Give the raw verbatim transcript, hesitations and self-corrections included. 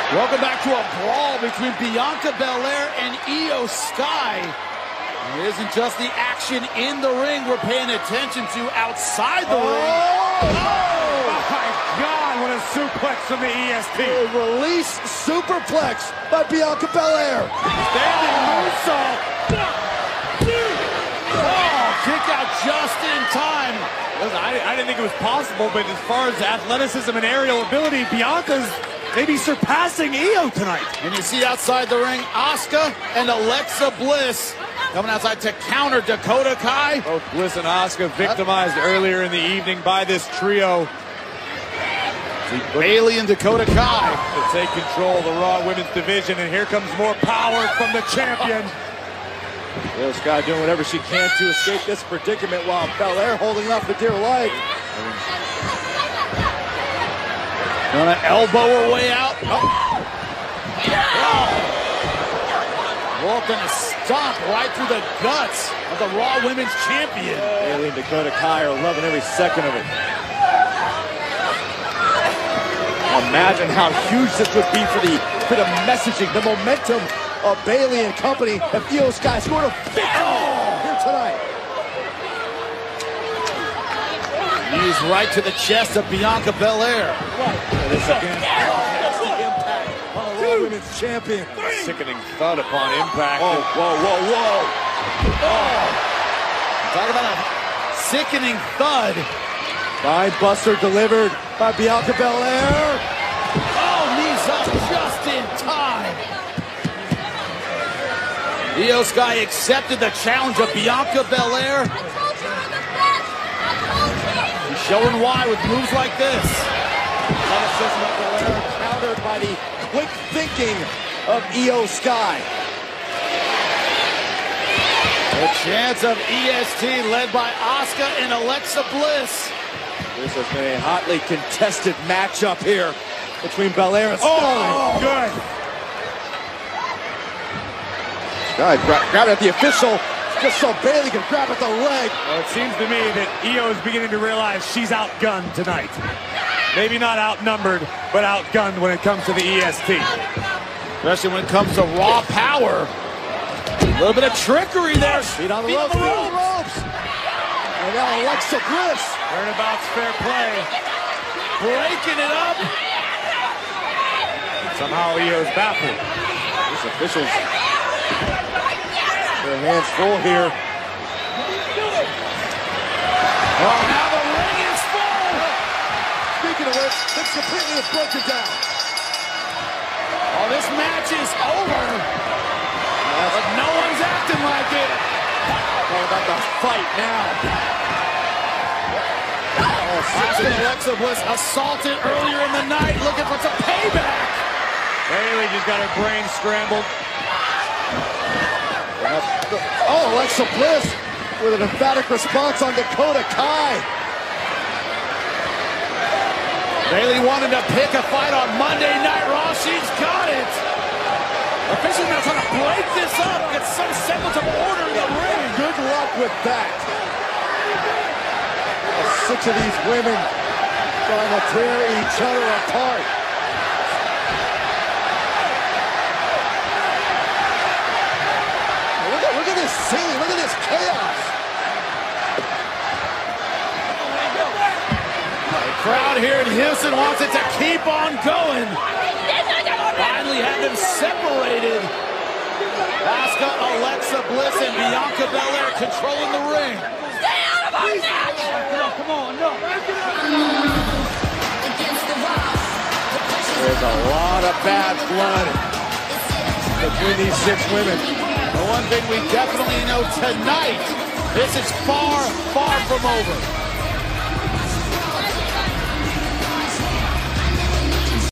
Welcome back to a brawl between Bianca Belair and Iyo Sky. It isn't just the action in the ring we're paying attention to outside the oh, ring. Oh! Oh my God, what a suplex from the E S T. A release superplex by Bianca Belair. Standing moonsault. Oh, kick out just in time. Listen, I, I didn't think it was possible, but as far as athleticism and aerial ability, Bianca's maybe surpassing Iyo tonight. And you see outside the ring, Asuka and Alexa Bliss coming outside to counter Dakota Kai. Both Bliss and Asuka victimized uh, earlier in the evening by this trio. Bayley and Dakota Kai to take control of the Raw Women's Division, and here comes more power from the champion. Iyo Sky doing whatever she can to escape this predicament while Belair holding on for dear life. Gonna elbow her way out. Oh. Oh. Walking a stomp right through the guts of the Raw Women's Champion. Bayley and Dakota Kai are loving every second of it. Imagine how huge this would be for the for the messaging, the momentum of Bayley and company if Iyo Sky scored a victory here tonight. Knees right to the chest of Bianca Belair. This again. That's the impact on the Raw Women's Champion. Sickening thud upon impact. Oh, whoa, whoa, whoa. Oh. Talk about a sickening thud. Spine buster delivered by Bianca Belair. Oh, knees up just in time. Iyo Sky accepted the challenge of Bianca Belair. He's showing why with moves like this. Athleticism of Belair countered by the quick thinking of Iyo Sky. The chance of E S T led by Asuka and Alexa Bliss. This has been a hotly contested matchup here between Belair and Sky. Oh, good. Sky gra grabbed at the official just so Bayley can grab at the leg. Well, it seems to me that Iyo is beginning to realize she's outgunned tonight. Maybe not outnumbered, but outgunned when it comes to the E S T. Especially when it comes to raw power. A little bit of trickery there. Feet on the ropes, feet on the ropes. And now Alexa Bliss. Turnabout's fair play. Breaking it up. Somehow Io's baffled. These officials, their hands full here. Oh, now the ring is full. Speaking of which, it's completely broken down. Oh, this match is over. But no one's acting like it. All about the fight now. Asuka and Alexa Bliss assaulted earlier in the night, looking for some payback. Bayley just got her brain scrambled. Oh, Alexa Bliss with an emphatic response on Dakota Kai. Bayley wanted to pick a fight on Monday Night Raw. She's got it. Officials now trying to break this up, get some semblance of order in the ring. Good luck with that. Six of these women trying to tear each other apart. Look at, look at this scene. Look at this chaos. The crowd here in Houston wants it to keep on going. Finally have them separated. Asuka, Alexa Bliss, and Bianca Belair controlling the ring. Stay out of our match! Come on, no. There's a lot of bad blood between these six women. The one thing we definitely know tonight, this is far, far from over.